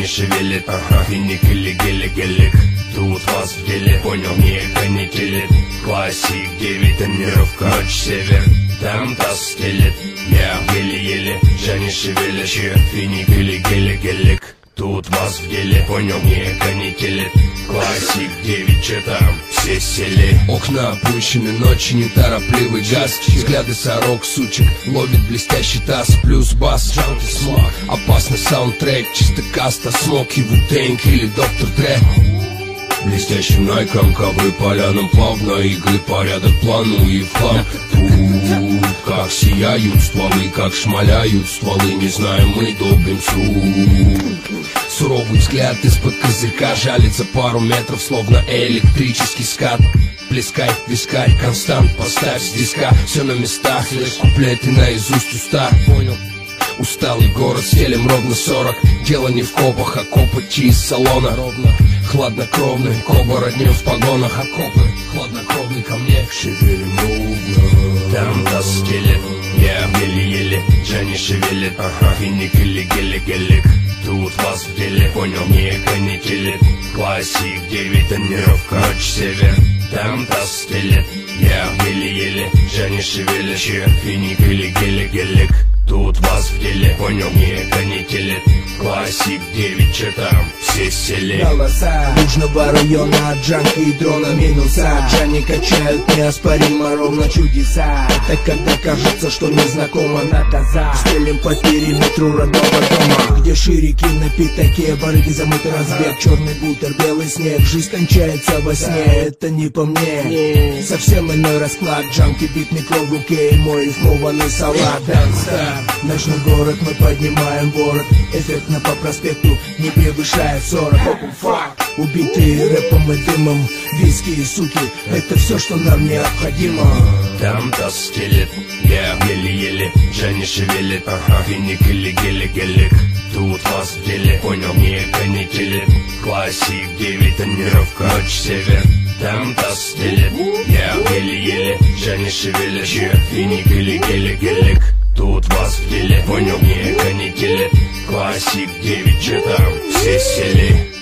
шевелит, финик или гелик. Тут вас в деле, понял, не канителит. Классик 9, тонировка, ночь север. Там таз стелет, я еле-еле, Женя шевелит, финик или гелик. Тут вас в деле, понял, не канителит. Классик 9, че там, все сели. Окна опущены, ночи неторопливый газ. Взгляды сорок, сучек, ловит блестящий таз. Плюс бас, джанки, смог. Опасный саундтрек, чисто каста, смог и Ву-Тэнг или Доктор Дре. Блестящим найком, ковры полянам плавно, иглы порядок плану и в хлам. Фу, как сияют стволы, как шмаляют стволы, не знаем мы долбим суд. Суровый взгляд из-под козырька жалится пару метров, словно электрический скат. Плескай, вискарь, констант, поставь с диска. Все на местах, лишь куплеты наизусть уста. Понял? Усталый город, стелем ровно 40. Дело не в копах, а копоть из салона. Ровно, хладнокровный, коба роднем в погонах. Окопы, хладнокровный ко мне. Шевелим угла. Там таз стелет, я еле-еле, Женя шевелит, финик или гелик. Тут вас в деле, понял, не канителит. Классик 9, тонировка, ночь север. Там таз стелет, я еле-еле, Женя шевелит, финик или гелик. Тут вас в деле, понял, не канителит. Классик 9, че там, все сели. Голоса Южного района, джанка и дрона минуса. Джани качают неоспоримо ровно чудеса. Это когда кажется, что незнакома наказа. Стелим по периметру родного дома, где ширики на пятаке, барыги замыты разбег. Черный бутер, белый снег, жизнь кончается во сне. Это не по мне, совсем иной расклад. Джанки, бит, микро в руке и мой рифмованный салат. Ночной город, мы поднимаем ворот. Эффектно по проспекту, не превышает 40. Убитые рэпом и дымом, виски и суки, это все, что нам необходимо. Там таз стелет, я еле-еле, Женя шевелит, финик или гелик. Тут вас в деле, понял, не канителит. Классик 9, тонировка, ночь север. Там таз стелет, я еле-еле, Женя шевелит, финик или гелик. Тут вас в деле, понял, не канителит. Классик 9, че там, все сели.